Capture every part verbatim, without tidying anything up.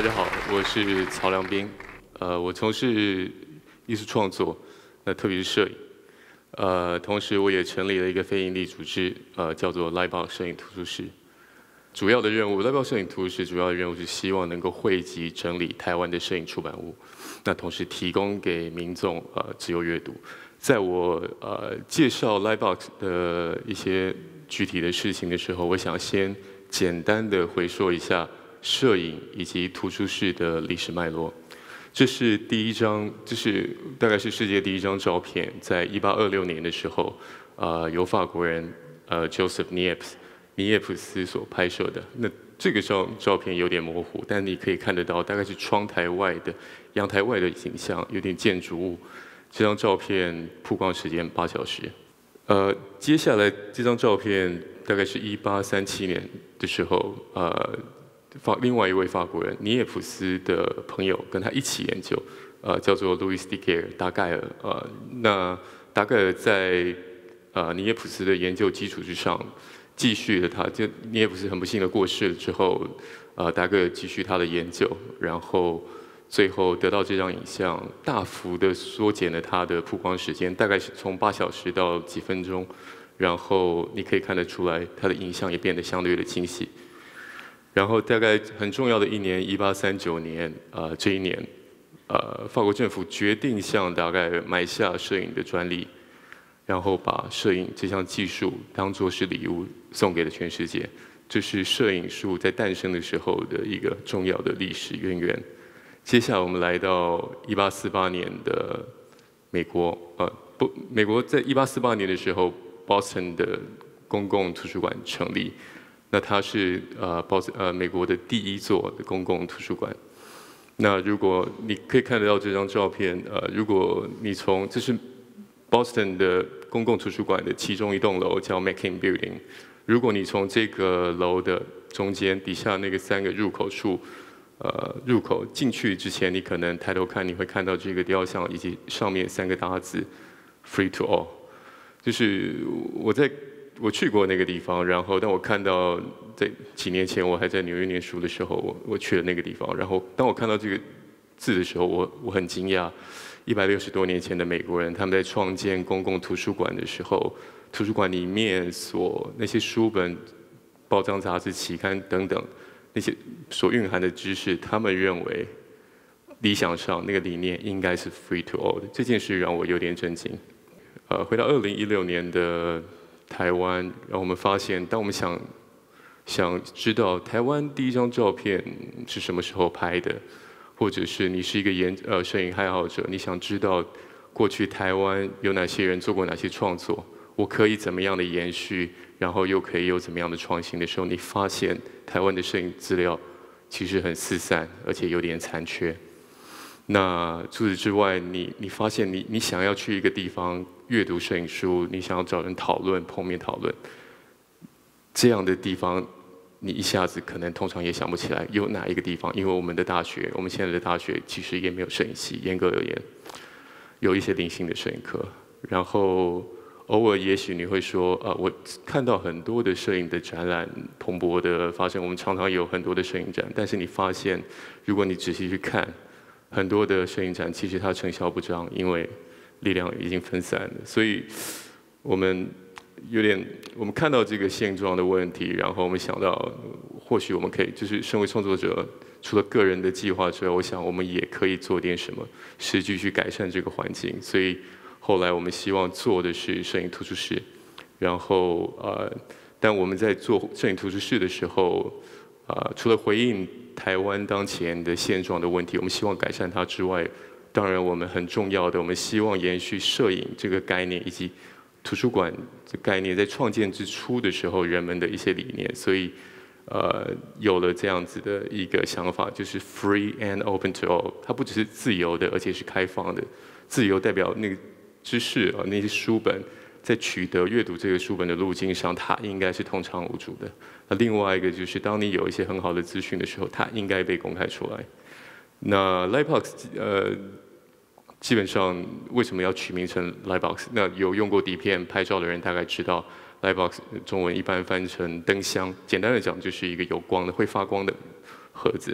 大家好，我是曹良斌，呃，我从事艺术创作，那特别是摄影，呃，同时我也成立了一个非营利组织，呃，叫做 Livebox 摄影图书室。主要的任务 ，Livebox 摄影图书室主要的任务是希望能够汇集整理台湾的摄影出版物，那同时提供给民众呃自由阅读。在我呃介绍 Livebox 的一些具体的事情的时候，我想先简单的回说一下摄影以及图书室的历史脉络。这是第一张，这是大概是世界第一张照片，在一八二六年的时候，呃，由法国人呃 Joseph Niepce 尼耶普斯所拍摄的。那这个照照片有点模糊，但你可以看得到，大概是窗台外的阳台外的景象，有点建筑物。这张照片曝光时间八小时。呃，接下来这张照片大概是一八三七年的时候，呃。法另外一位法国人尼耶普斯的朋友跟他一起研究，呃，叫做路易斯·迪盖尔达盖尔，呃，那达盖尔在呃尼耶普斯的研究基础之上，继续了他，就尼耶普斯很不幸的过世了之后，呃，达盖尔继续他的研究，然后最后得到这张影像，大幅的缩减了他的曝光时间，大概是从八小时到几分钟，然后你可以看得出来，他的影像也变得相对的清晰。然后大概很重要的一年，一八三九年，呃，这一年，呃，法国政府决定向达盖尔买下摄影的专利，然后把摄影这项技术当作是礼物送给了全世界。这是摄影术在诞生的时候的一个重要的历史渊源。接下来我们来到一八四八年的美国，呃，不，美国在一八四八年的时候 ，Boston 的公共图书馆成立。那它是呃，包呃美国的第一座的公共图书馆。那如果你可以看得到这张照片，呃，如果你从这是 Boston 的公共图书馆的其中一栋楼叫 McCain Building。如果你从这个楼的中间底下那个三个入口处，呃，入口进去之前，你可能抬头看，你会看到这个雕像以及上面三个大字 "Free to all"。就是我在。我去过那个地方，然后当我看到在几年前我还在纽约念书的时候，我我去了那个地方，然后当我看到这个字的时候，我我很惊讶，一百六十多年前的美国人他们在创建公共图书馆的时候，图书馆里面所那些书本、报章、杂志、期刊等等那些所蕴含的知识，他们认为理想上那个理念应该是 free to all 的，这件事让我有点震惊。呃，回到二零一六年的。台湾，然后我们发现，当我们想想知道台湾第一张照片是什么时候拍的，或者是你是一个研呃摄影爱好者，你想知道过去台湾有哪些人做过哪些创作，我可以怎么样的延续，然后又可以有怎么样的创新的时候，你发现台湾的摄影资料其实很四散，而且有点残缺。那除此之外，你你发现你你想要去一个地方阅读摄影书，你想要找人讨论碰面讨论，这样的地方，你一下子可能通常也想不起来有哪一个地方，因为我们的大学，我们现在的大学其实也没有摄影系，严格而言，有一些零星的摄影课，然后偶尔也许你会说，啊，我看到很多的摄影的展览蓬勃的发生，我们常常有很多的摄影展，但是你发现，如果你仔细去看。很多的摄影展其实它成效不彰，因为力量已经分散了。所以，我们有点我们看到这个现状的问题，然后我们想到，或许我们可以就是身为创作者，除了个人的计划之外，我想我们也可以做点什么，实际去改善这个环境。所以后来我们希望做的是摄影图书室，然后呃，但我们在做摄影图书室的时候，呃，除了回应。台湾当前的现状的问题，我们希望改善它之外，当然我们很重要的，我们希望延续摄影这个概念以及图书馆这概念，在创建之初的时候人们的一些理念，所以呃有了这样子的一个想法，就是 free and open to all， 它不只是自由的，而且是开放的。自由代表那个知识啊，那些书本。在取得阅读这个书本的路径上，它应该是通畅无阻的。那另外一个就是，当你有一些很好的资讯的时候，它应该被公开出来。那 Livebox 呃，基本上为什么要取名成 Livebox？ 那有用过底片拍照的人大概知道 ，Livebox 中文一般翻成灯箱。简单的讲，就是一个有光的、会发光的盒子。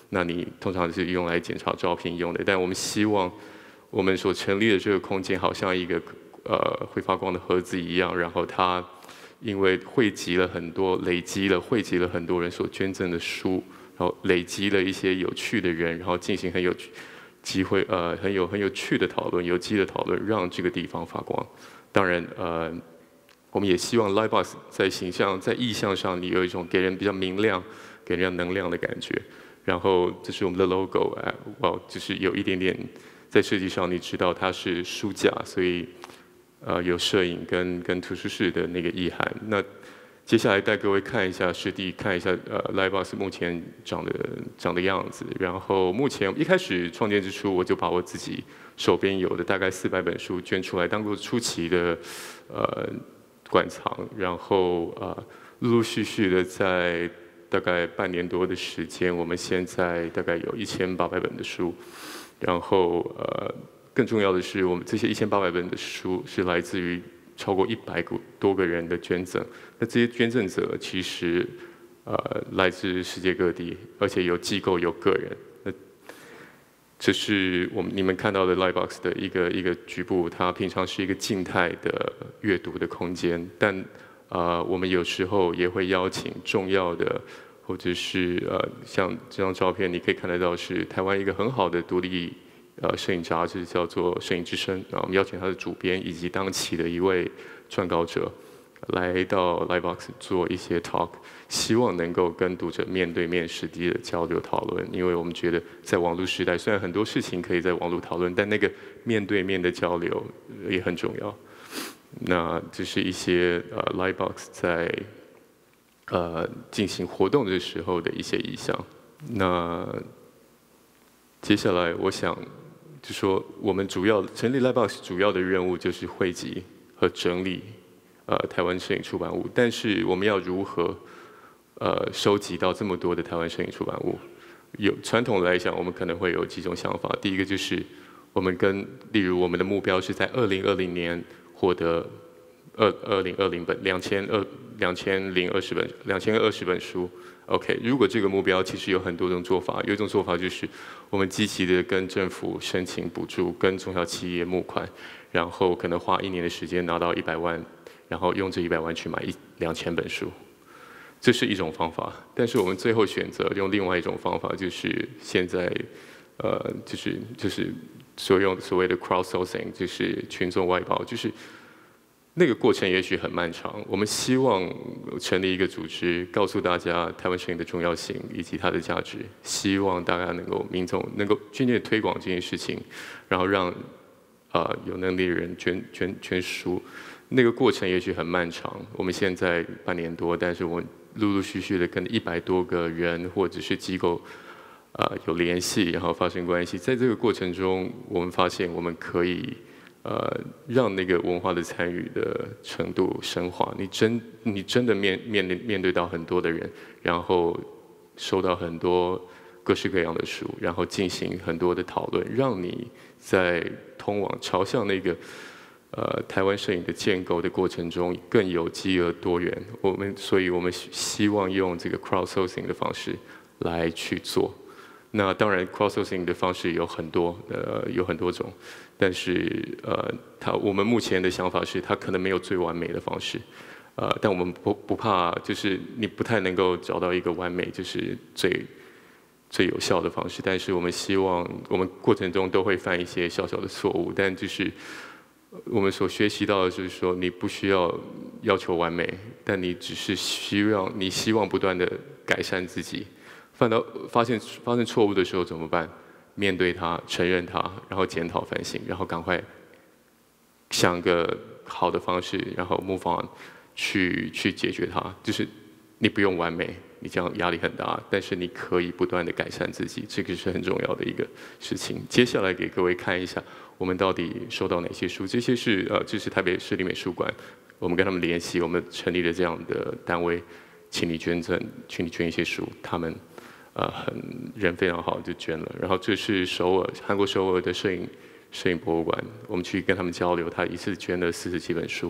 那你通常是用来检查照片用的。但我们希望我们所成立的这个空间，好像一个呃会发光的盒子一样，然后它因为汇集了很多、累积了、汇集了很多人所捐赠的书，然后累积了一些有趣的人，然后进行很有机会呃很有很有趣的讨论、有机的讨论，让这个地方发光。当然呃。我们也希望 Lightbox 在形象、在意象上，你有一种给人比较明亮、给人能量的感觉。然后这是我们的 logo， 哎，哇，就是有一点点在设计上，你知道它是书架，所以呃有摄影跟跟图书室的那个意涵。那接下来带各位看一下实地，看一下呃 Lightbox 目前长的长的样子。然后目前一开始创建之初，我就把我自己手边有的大概四百本书捐出来，当做初期的呃。馆藏，然后呃，陆陆续续的在大概半年多的时间，我们现在大概有一千八百本的书，然后呃，更重要的是，我们这些一千八百本的书是来自于超过一百个多个人的捐赠。那这些捐赠者其实呃来自世界各地，而且有机构有个人。那这是我们你们看到的 Lightbox 的一个一个局部，它平常是一个静态的阅读的空间，但呃，我们有时候也会邀请重要的，或者是呃，像这张照片，你可以看得到是台湾一个很好的独立呃摄影杂志，叫做《摄影之声》啊，我们邀请它的主编以及当期的一位撰稿者来到 Lightbox 做一些 talk。希望能够跟读者面对面实地的交流讨论，因为我们觉得在网络时代，虽然很多事情可以在网络讨论，但那个面对面的交流也很重要。那这是一些呃 Lightbox 在呃进行活动的时候的一些意向。那接下来我想就说，我们主要成立 Lightbox 主要的任务就是汇集和整理呃台湾摄影出版物，但是我们要如何呃，收集到这么多的台湾摄影出版物，有传统来讲，我们可能会有几种想法。第一个就是我们跟，例如我们的目标是在二零二零年获得二二零二零本两千二两千零二十本两千二十本书。OK， 如果这个目标其实有很多种做法，有一种做法就是我们积极的跟政府申请补助，跟中小企业募款，然后可能花一年的时间拿到一百万，然后用这一百万去买一两千本书。这是一种方法，但是我们最后选择用另外一种方法，就是现在，呃，就是就是所用所谓的 crowdsourcing， 就是群众外包，就是那个过程也许很漫长。我们希望成立一个组织，告诉大家台湾摄影的重要性以及它的价值，希望大家能够民众能够渐渐推广这件事情，然后让呃有能力的人捐捐捐书。那个过程也许很漫长，我们现在半年多，但是我们陆陆续续的跟一百多个人或者是机构，呃有联系，然后发生关系。在这个过程中，我们发现我们可以呃让那个文化的参与的程度升华。你真你真的面面临面对到很多的人，然后收到很多各式各样的书，然后进行很多的讨论，让你在通往朝向那个。呃，台湾摄影的建构的过程中更有机而多元。我们，所以我们希望用这个 crowdsourcing 的方式来去做。那当然 ，crowdsourcing 的方式有很多，呃，有很多种。但是，呃，它我们目前的想法是，它可能没有最完美的方式。呃，但我们不不怕，就是你不太能够找到一个完美，就是最最有效的方式。但是我们希望，我们过程中都会犯一些小小的错误，但就是。我们所学习到的就是说，你不需要要求完美，但你只是希望你希望不断的改善自己。犯到发现发生错误的时候怎么办？面对它，承认它，然后检讨反省，然后赶快想个好的方式，然后 move on， 去去解决它。就是你不用完美，你这样压力很大，但是你可以不断的改善自己，这个是很重要的一个事情。接下来给各位看一下。我们到底收到哪些书？这些是呃，这是台北市立美术馆，我们跟他们联系，我们成立了这样的单位，请你捐赠，请你捐一些书，他们呃很人非常好就捐了。然后这是首尔韩国首尔的摄影摄影博物馆，我们去跟他们交流，他一次捐了四十几本书，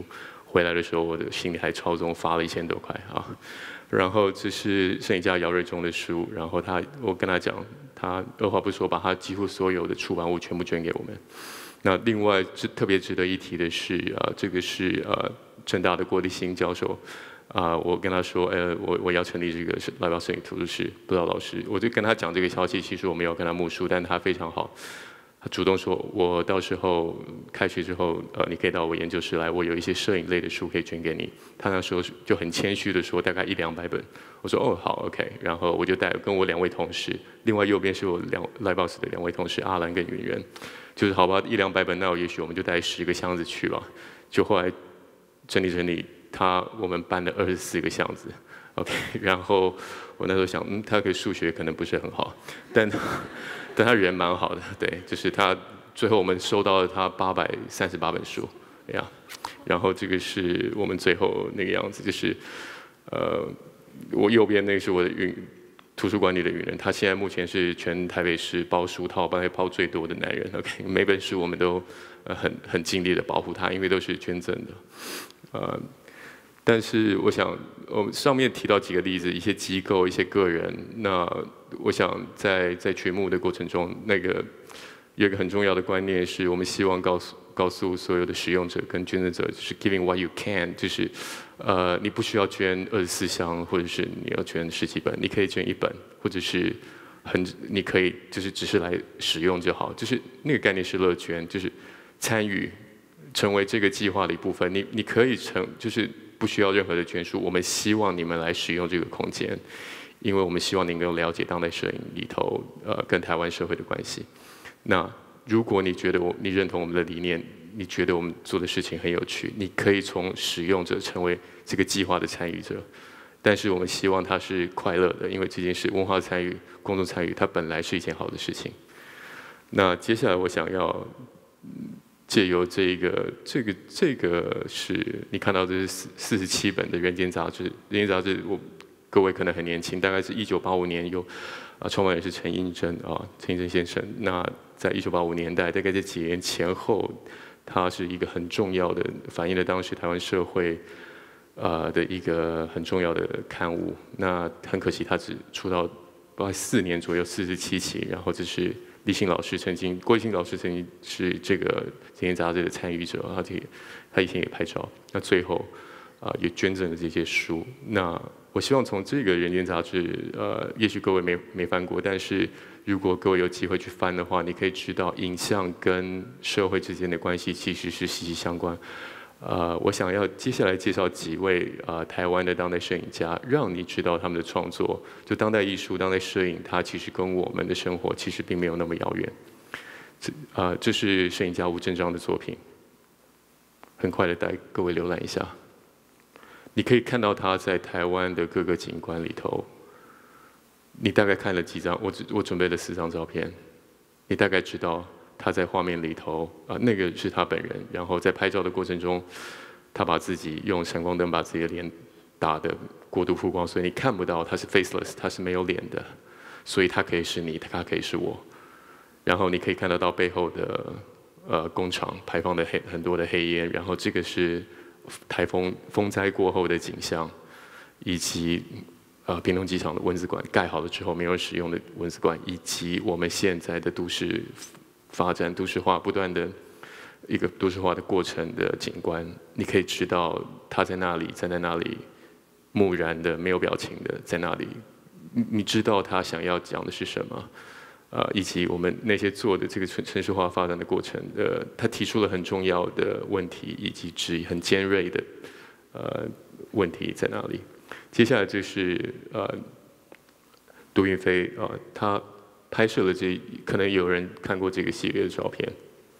回来的时候，我的行李还超重，罚了一千多块啊。然后这是摄影家姚瑞忠的书，然后他我跟他讲，他二话不说，把他几乎所有的出版物全部捐给我们。那另外值特别值得一提的是，啊，这个是呃政大的郭立新教授。啊、呃，我跟他说，呃，我我要成立这个来宝摄影图书室，不知道老师，我就跟他讲这个消息。其实我没有跟他目述，但他非常好，他主动说，我到时候开学之后，呃，你可以到我研究室来，我有一些摄影类的书可以捐给你。他那时候就很谦虚的说，大概一两百本。我说，哦，好 ，OK。然后我就带跟我两位同事，另外右边是我两来宝的两位同事阿兰跟云人，就是好吧，一两百本，那也许我们就带十个箱子去吧。就后来整理整理。他我们搬了二十四个箱子 ，OK， 然后我那时候想，嗯，他可数学可能不是很好，但但他人蛮好的，对，就是他最后我们收到了他八百三十八本书，呀，然后这个是我们最后那个样子，就是呃，我右边那个是我的云图书馆里的云人，他现在目前是全台北市包书套包包最多的男人 ，OK， 每本书我们都呃很很尽力的保护他，因为都是捐赠的，呃。但是我想，我们上面提到几个例子，一些机构、一些个人。那我想在在群募的过程中，那个有一个很重要的观念是，我们希望告诉告诉所有的使用者跟捐赠者，就是 giving what you can， 就是呃，你不需要捐二十四箱，或者是你要捐十几本，你可以捐一本，或者是很你可以就是只是来使用就好，就是那个概念是乐捐，就是参与成为这个计划的一部分。你你可以成就是。不需要任何的捐书，我们希望你们来使用这个空间，因为我们希望你能够了解当代摄影里头呃跟台湾社会的关系。那如果你觉得我你认同我们的理念，你觉得我们做的事情很有趣，你可以从使用者成为这个计划的参与者。但是我们希望它是快乐的，因为这件事文化参与、公众参与，它本来是一件好的事情。那接下来我想要。借由这个，这个，这个是你看到这是四四十七本的《人间》杂志，《人间》杂志，我各位可能很年轻，大概是一九八五年有啊，创办人是陈映真啊，陈映真先生。那在一九八五年代，大概在几年前后，它是一个很重要的，反映了当时台湾社会呃的一个很重要的刊物。那很可惜，它只出到大概四年左右，四十七期，然后这是。立新老师曾经，郭立新老师曾经是这个《人间》杂志的参与者，他也他以前也拍照，那最后啊、呃、也捐赠了这些书。那我希望从这个《人间》杂志，呃，也许各位没没翻过，但是如果各位有机会去翻的话，你可以知道影像跟社会之间的关系其实是息息相关。呃，我想要接下来介绍几位呃台湾的当代摄影家，让你知道他们的创作。就当代艺术、当代摄影，它其实跟我们的生活其实并没有那么遥远。这啊、呃，这是摄影家吴正章的作品，很快的带各位浏览一下。你可以看到他在台湾的各个景观里头，你大概看了几张，我只我准备了四张照片，你大概知道。他在画面里头，啊、呃，那个是他本人。然后在拍照的过程中，他把自己用闪光灯把自己的脸打得过度曝光，所以你看不到他是 faceless， 他是没有脸的，所以他可以是你，他可以是我。然后你可以看得到背后的呃工厂排放的黑很多的黑烟，然后这个是台风风灾过后的景象，以及呃屏东机场的蚊子馆盖好了之后没有使用的蚊子馆，以及我们现在的都市。发展都市化不断的一个都市化的过程的景观，你可以知道他在那里站在那里，木然的没有表情的在那里，你你知道他想要讲的是什么，呃，以及我们那些做的这个城城市化发展的过程的，他提出了很重要的问题以及质疑很尖锐的呃问题在哪里。接下来就是呃杜云飞啊、呃，他。拍摄了这，可能有人看过这个系列的照片。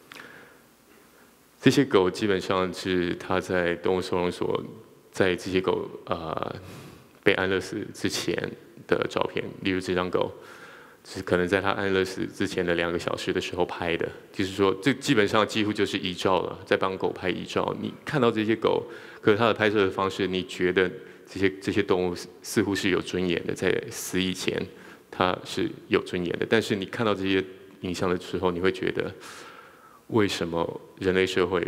这些狗基本上是他在动物收容所，在这些狗呃被安乐死之前的照片。例如这张狗，是可能在他安乐死之前的两个小时的时候拍的。就是说，这基本上几乎就是遗照了，在帮狗拍遗照。你看到这些狗，可是它的拍摄的方式，你觉得这些这些动物似乎是有尊严的，在死以前。它是有尊严的，但是你看到这些影像的时候，你会觉得，为什么人类社会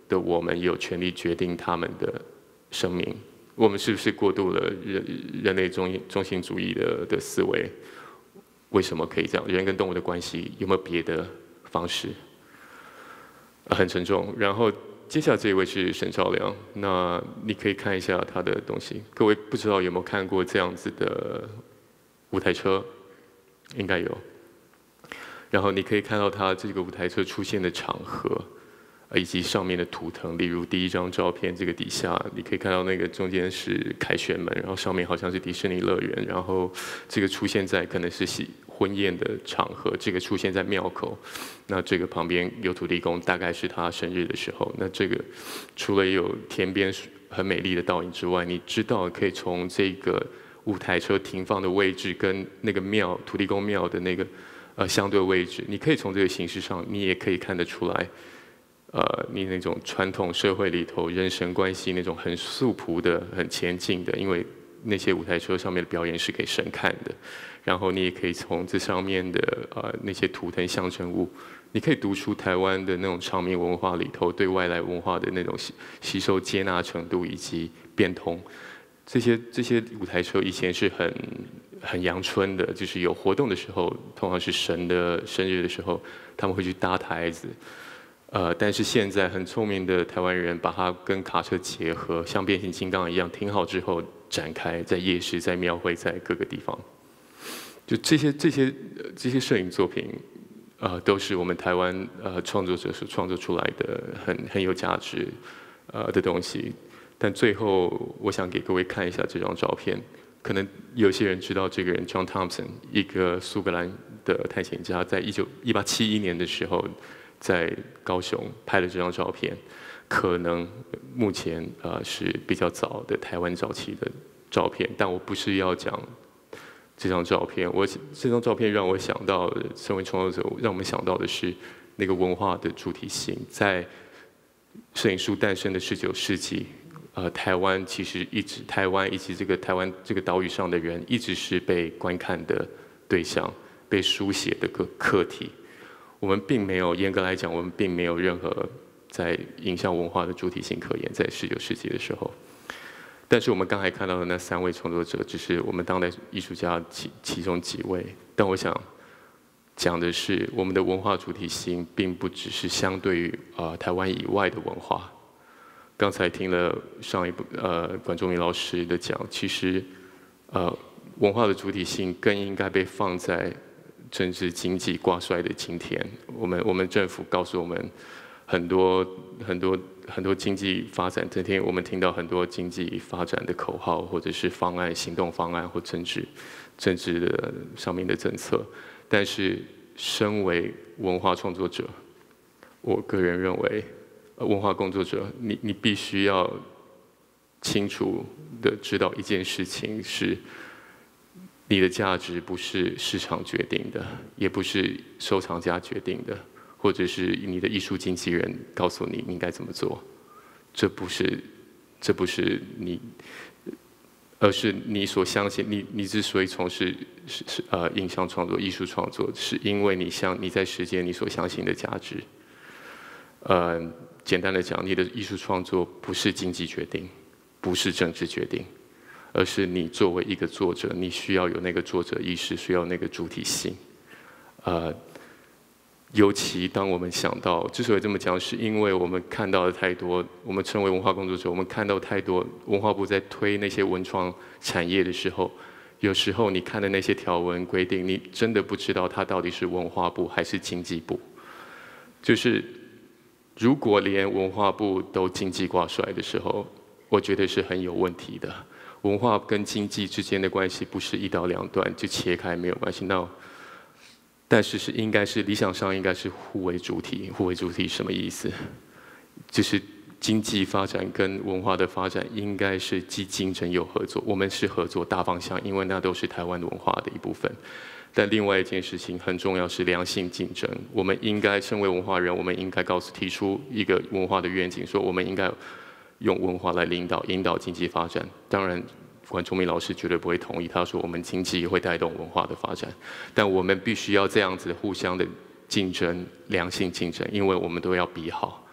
的我们有权利决定他们的生命。我们是不是过度了人人类中中心主义的的思维？为什么可以这样？人跟动物的关系有没有别的方式？很沉重。然后接下来这一位是沈兆良，那你可以看一下他的东西。各位不知道有没有看过这样子的舞台车？应该有。然后你可以看到他这个舞台车出现的场合，以及上面的图腾。例如第一张照片，这个底下你可以看到那个中间是凯旋门，然后上面好像是迪士尼乐园，然后这个出现在可能是喜婚宴的场合，这个出现在庙口。那这个旁边有土地公，大概是他生日的时候。那这个除了有田边很美丽的倒影之外，你知道可以从这个舞台车停放的位置跟那个庙土地公庙的那个。呃，相对位置，你可以从这个形式上，你也可以看得出来，呃，你那种传统社会里头人神关系那种很素朴的、很前进的，因为那些舞台车上面的表演是给神看的。然后你也可以从这上面的呃那些图腾象征物，你可以读出台湾的那种长民文化里头对外来文化的那种吸吸收接纳程度以及变通。这些这些舞台车以前是很。很阳春的，就是有活动的时候，通常是神的生日的时候，他们会去搭台子。呃，但是现在很聪明的台湾人把它跟卡车结合，像变形金刚一样，停好之后展开，在夜市、在庙会、在各个地方。就这些这些这些摄影作品，呃，都是我们台湾呃创作者所创作出来的很很有价值呃的东西。但最后，我想给各位看一下这张照片。可能有些人知道这个人 John Thompson， 一个苏格兰的探险家，在一九一八七一年的时候，在高雄拍了这张照片。可能目前呃是比较早的台湾早期的照片，但我不是要讲这张照片。我这张照片让我想到，身为创作者，让我们想到的是那个文化的主体性，在摄影术诞生的十九世纪。呃，台湾其实一直，台湾以及这个台湾这个岛屿上的人，一直是被观看的对象，被书写的个课题。我们并没有，严格来讲，我们并没有任何在影像文化的主体性可言，在十九世纪的时候。但是我们刚才看到的那三位创作者，只是我们当代艺术家其其中几位。但我想讲的是，我们的文化主体性，并不只是相对于呃台湾以外的文化。刚才听了上一部呃管仲明老师的讲，其实呃文化的主体性更应该被放在政治经济挂帅的今天。我们我们政府告诉我们很多很多很多经济发展，今天我们听到很多经济发展的口号，或者是方案、行动方案或政治政治的上面的政策。但是身为文化创作者，我个人认为。文化工作者，你你必须要清楚的知道一件事情是，你的价值不是市场决定的，也不是收藏家决定的，或者是你的艺术经纪人告诉你你应该怎么做，这不是，这不是你，而是你所相信，你你之所以从事是是呃影像创作、艺术创作，是因为你相你在实践你所相信的价值，呃。简单的讲，你的艺术创作不是经济决定，不是政治决定，而是你作为一个作者，你需要有那个作者意识，需要那个主体性。呃，尤其当我们想到，之所以这么讲，是因为我们看到了太多，我们成为文化工作者，我们看到太多文化部在推那些文创产业的时候，有时候你看的那些条文规定，你真的不知道它到底是文化部还是经济部，就是。如果连文化部都经济挂帅的时候，我觉得是很有问题的。文化跟经济之间的关系不是一刀两断就切开没有关系，那但是是应该是理想上应该是互为主体。互为主体什么意思？就是经济发展跟文化的发展应该是既竞争又合作。我们是合作大方向，因为那都是台湾文化的一部分。但另外一件事情很重要，是良性竞争。我们应该身为文化人，我们应该告诉提出一个文化的愿景，说我们应该用文化来领导、引导经济发展。当然，管仲明老师绝对不会同意，他说我们经济会带动文化的发展，但我们必须要这样子互相的竞争、良性竞争，因为我们都要比好。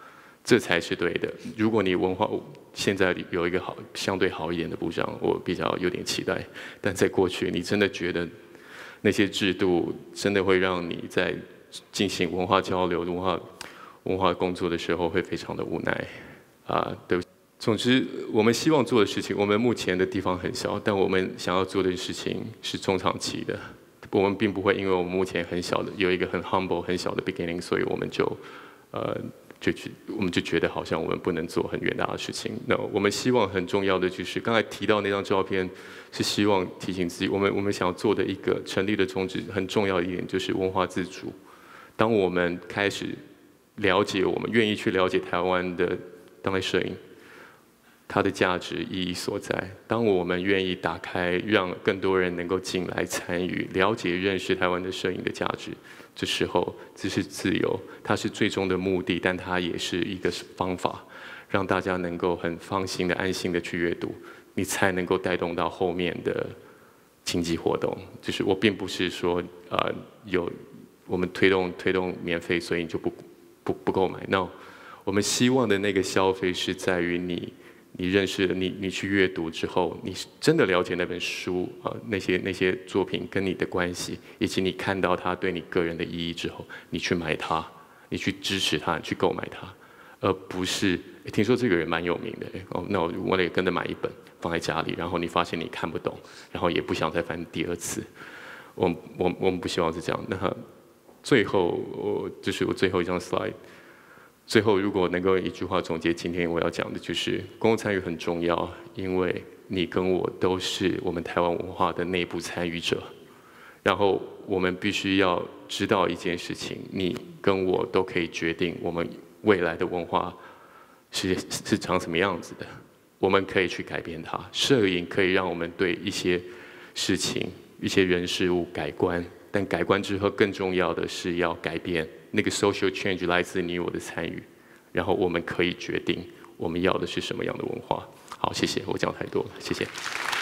这才是对的。如果你文化现在有一个好相对好一点的部长，我比较有点期待。但在过去，你真的觉得那些制度真的会让你在进行文化交流、文化文化工作的时候会非常的无奈啊？对不起。总之，我们希望做的事情，我们目前的地方很小，但我们想要做的事情是中长期的。我们并不会因为我们目前很小的有一个很 humble 很小的 beginning， 所以我们就呃。就我们就觉得好像我们不能做很远大的事情。那我们希望很重要的就是刚才提到那张照片，是希望提醒自己，我们我们想要做的一个成立的宗旨，很重要的一点就是文化自主。当我们开始了解，我们愿意去了解台湾的当代摄影，它的价值意义所在。当我们愿意打开，让更多人能够进来参与、了解、认识台湾的摄影的价值。这时候，这是自由，它是最终的目的，但它也是一个方法，让大家能够很放心的、安心的去阅读，你才能够带动到后面的经济活动。就是我并不是说，呃，有我们推动推动免费，所以你就不不不购买。No， 我们希望的那个消费是在于你。你认识了你，你去阅读之后，你真的了解那本书啊、呃，那些那些作品跟你的关系，以及你看到它对你个人的意义之后，你去买它，你去支持它，你去购买它，而不是听说这个人蛮有名的，哦，那我我得跟着买一本放在家里，然后你发现你看不懂，然后也不想再翻第二次。我我我们不希望是这样。那最后，我就是我最后一张 slide。最后，如果能够一句话总结今天我要讲的，就是公共参与很重要，因为你跟我都是我们台湾文化的内部参与者。然后我们必须要知道一件事情，你跟我都可以决定我们未来的文化是是长什么样子的。我们可以去改变它，摄影可以让我们对一些事情、一些人事物改观。但改观之后，更重要的是要改变。那个 social change 来自你我的参与，然后我们可以决定我们要的是什么样的文化。好，谢谢，我讲太多了，谢谢。